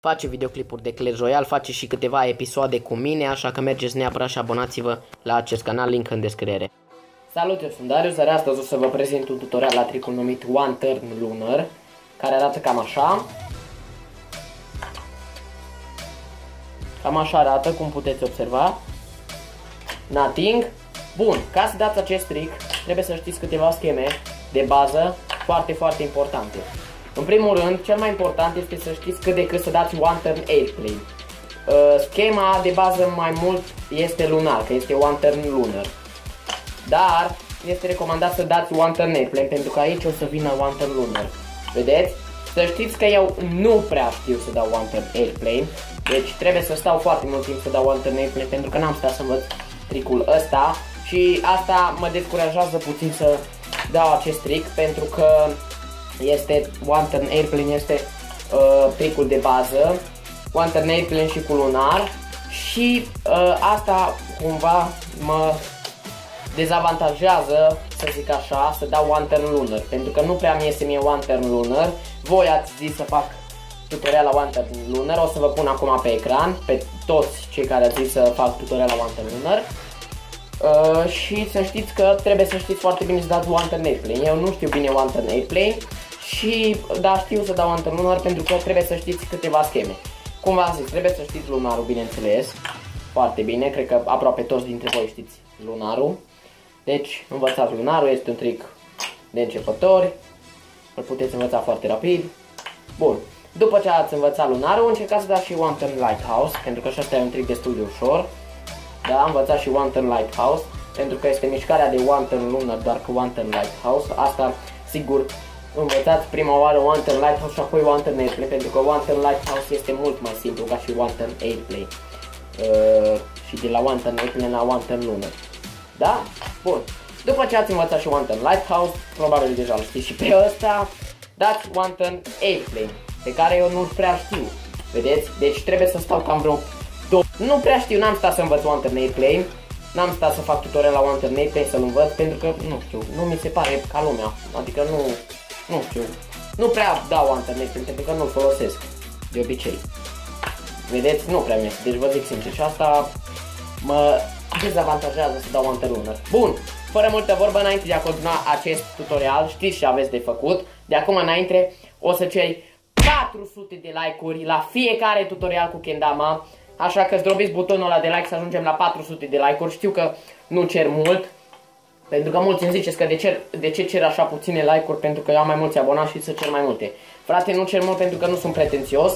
face videoclipuri de Clash Royale, face și câteva episoade cu mine, așa că mergeți neapărat și abonați-vă la acest canal, link în descriere. Salut, eu sunt Darius, dar astăzi o să vă prezint un tutorial la tricul numit One Turn Lunar, care arată cam așa. Cam așa arată, cum puteți observa. Nothing. Bun, ca să dați acest trick, trebuie să știți câteva scheme de bază foarte importante. În primul rând, cel mai important este să știți cât de cât să dați One Turn Airplane. Schema de bază mai mult este lunar, că este One Turn Lunar. Dar este recomandat să dați One Turn Airplane, pentru că aici o să vină One Turn Lunar. Vedeți? Să știți că eu nu prea știu să dau One Turn Airplane, deci trebuie să stau foarte mult timp să dau One Turn Airplane, pentru că n-am stat să învăț tricul ăsta. Și asta mă descurajează puțin să dau acest trick, pentru că este One Turn Airplane, este tricul de bază, One Turn Airplane și cu lunar. Și asta cumva mă dezavantajează, să zic așa, să dau One Turn Lunar, pentru că nu prea mi iese mie One Turn Lunar. Voi ați zis să fac tutorial la One Turn Lunar, o să vă pun acum pe ecran, pe toți cei care ați zis să fac tutorial la One Turn Lunar. Și să știți că trebuie să știți foarte bine să dați One Turn Airplane. Eu nu știu bine One Turn Airplane, dar știu să dau One Turn Lunar, pentru că trebuie să știți câteva scheme. Cum v-am zis, trebuie să știți lunarul, bineînțeles, foarte bine, cred că aproape toți dintre voi știți lunarul. Deci învățați lunarul, este un trick de începători, îl puteți învăța foarte rapid. Bun, după ce ați învățat lunarul, încercați să dați și One Turn Lighthouse, pentru că așa e un trick destul de ușor. Da, am învățat și One Turn Lighthouse, pentru că este mișcarea de One Turn Lunar, doar că One Turn Lighthouse. Asta, sigur, învățați prima oară One Turn Lighthouse și apoi One Turn Airplane, pentru că One Turn Lighthouse este mult mai simplu ca și One Turn Airplane. Și de la One Turn Airplane la One Turn Lunar. Da? Bun. După ce ați învățat și One Turn Lighthouse, probabil deja îl știți și pe ăsta, dați One Turn Airplane, pe care eu nu prea știu. Vedeți? Deci trebuie să stau cam vreo nu prea știu, n-am stat să învăț One Turn Airplane, n-am stat să fac tutorial la One Turn Airplane să-l învăț, pentru că, nu știu, nu mi se pare ca lumea, adică nu știu, nu prea dau One Turn Airplane, pentru că nu-l folosesc, de obicei. Vedeți? Nu prea mi-e, deci vă zic sincer, și asta mă dezavantajează să dau One Turn Lunar. Bun, fără multă vorbă, înainte de a continua acest tutorial, știți ce aveți de făcut, de acum înainte o să ceri 400 de like-uri la fiecare tutorial cu Kendama. Așa că zdrobiți butonul ăla de like să ajungem la 400 de like-uri. Știu că nu cer mult, pentru că mulți îmi ziceți că de ce cer așa puține like-uri, pentru că eu am mai mulți abonați și să cer mai multe. Frate, nu cer mult pentru că nu sunt pretențios.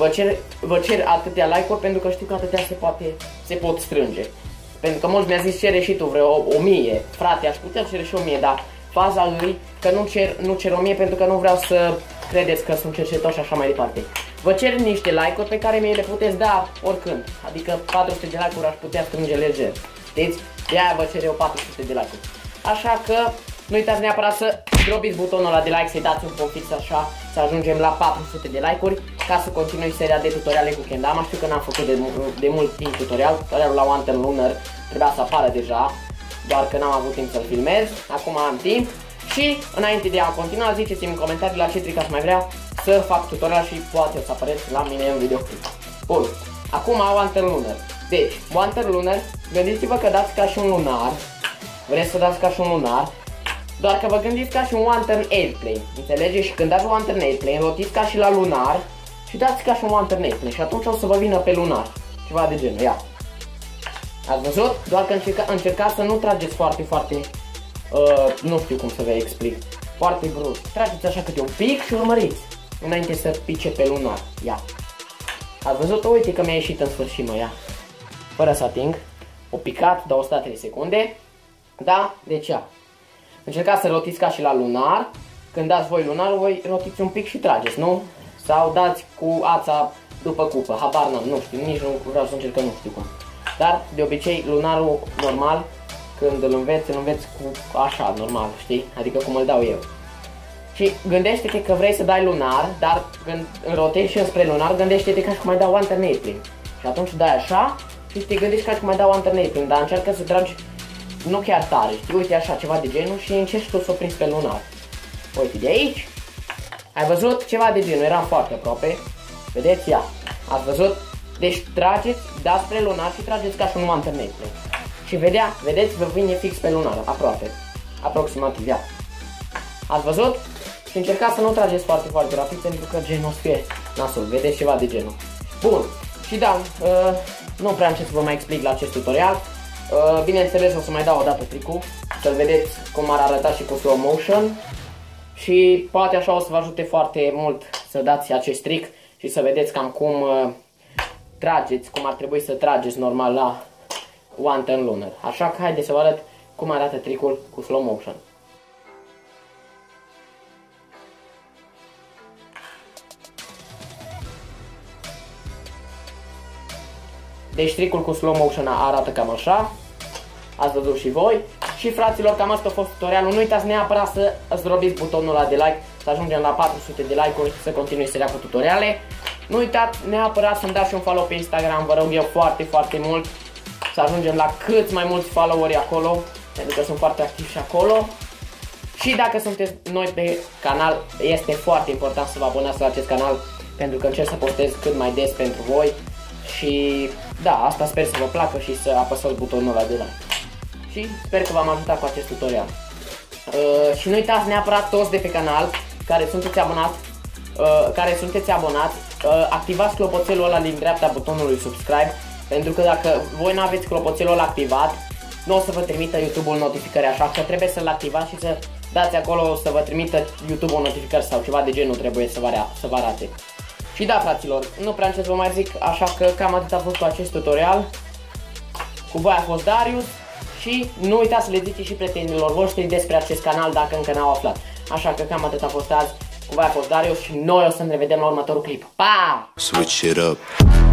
Vă cer atâtea like-uri pentru că știu că atâtea se pot strânge. Pentru că mulți mi-a zis cere și tu vreo 1000. Frate, aș putea cere și 1000, dar faza lui că nu cer 1000 pentru că nu vreau să credeți că sunt cercetor și așa mai departe. Vă cer niște like-uri pe care mi le puteți da oricând. Adică 400 de like-uri aș putea strânge lejer. Știți? De-aia vă cer eu 400 de like-uri. Așa că nu uitați neapărat să drobiți butonul ăla de like, să-i dați un punct fix așa, să ajungem la 400 de like-uri, ca să continui seria de tutoriale cu Kendama. Știu că n-am făcut de mult timp tutorialul la One Turn Lunar, trebuia să apară deja, doar că n-am avut timp să-l filmez. Acum am timp. Și înainte de a continua, ziceți-mi în comentarii la ce trick aș mai vrea să fac tutorial și poate o să apareți la mine în videoclip. Bun, acum One Turn Lunar. Deci, One Turn Lunar, gândiți-vă că dați ca și un lunar. Vreți să dați ca și un lunar, doar că vă gândiți ca și un One Turn Airplane. Înțelegeți? Și când dați One Turn Airplane, rotiți ca și la lunar și dați ca și un One Turn Airplane. Și atunci o să vă vină pe lunar. Ceva de genul, ia. Ați văzut? Doar că încercați să nu trageți foarte nu știu cum să vă explic, foarte brusc. Trageți așa câte un pic și urmăriți înainte să pice pe lunar. Ia. Ați văzut? Uite că mi-a ieșit în sfârșit, mă, ia. Fără să ating. O picat, 203 secunde. Da? Deci ia. Încercați să rotiți ca și la lunar. Când dați voi lunarul, voi rotiți un pic și trageți, nu? Sau dați cu ața după cupă. Habar n-am, nu știu, nici nu vreau să încerc, că nu știu cum. Dar, de obicei, lunarul normal, când îl înveți cu așa, normal, știi? Adică cum îl dau eu. Și gândește-te că vrei să dai lunar, dar când rotezi și înspre lunar, gândește-te ca și cum ai da One Turn Airplane. Și atunci dai așa și te gândești ca și cum ai da One Turn Airplane, dar încearcă să tragi nu chiar tare, știi? Uite așa, ceva de genul și încerci tu să o prinzi pe lunar. Uite de aici. Ai văzut? Ceva de genul, eram foarte aproape. Vedeți? Ia. Ați văzut? Deci trageți, dați spre lunar și trageți ca și un alternate play. Și vedeți, vă vine fix pe lunar, aproape. Aproximativ, ia. Ați văzut? Și încercați să nu trageți foarte, foarte rapid, pentru că genul o să fie nasul. Vedeți ceva de genul. Bun. Și da, nu prea am ce să vă mai explic la acest tutorial. Bineînțeles, o să mai dau o dată tricul, să-l vedeți cum ar arăta și cu slow motion. Și poate așa o să vă ajute foarte mult să dați acest trick și să vedeți cam cum trageți, cum ar trebui să trageți normal la One Turn Lunar. Așa că haideți să vă arăt cum arată tricul cu slow motion. Deci tricul cu slow motion arată cam așa. Ați văzut și voi. Și fraților, cam asta a fost tutorialul. Nu uitați neapărat să zdrobiți butonul ăla de like, să ajungem la 400 de like-uri, să continui seria cu tutoriale. Nu uitați neapărat să-mi dați și un follow pe Instagram, vă rog eu foarte, foarte mult, să ajungem la cât mai mulți followeri acolo, pentru că sunt foarte activi și acolo. Și dacă sunteți noi pe canal, este foarte important să vă abonați la acest canal, pentru că încerc să postez cât mai des pentru voi. Și da, asta sper să vă placă și să apăsați butonul ăla de like. Și sper că v-am ajutat cu acest tutorial. Și nu uitați neapărat toți de pe canal care sunteți abonați, activați clopoțelul ăla din dreapta butonului subscribe, pentru că dacă voi nu aveți clopoțelul ăla activat, nu o să vă trimită YouTube-ul notificări, așa că trebuie să-l activați și să dați acolo să vă trimită YouTube-ul notificări sau ceva de genul trebuie să vă arate. Și da, fraților, nu prea am ce să vă mai zic, așa că cam atât a fost cu acest tutorial. Cu voi a fost Darius și nu uitați să le ziceți și prietenilor voștri despre acest canal dacă încă n-au aflat. Așa că cam atât a fost azi. Cu voi a fost Darius și noi o să ne revedem la următorul clip. Pa! Switch it up.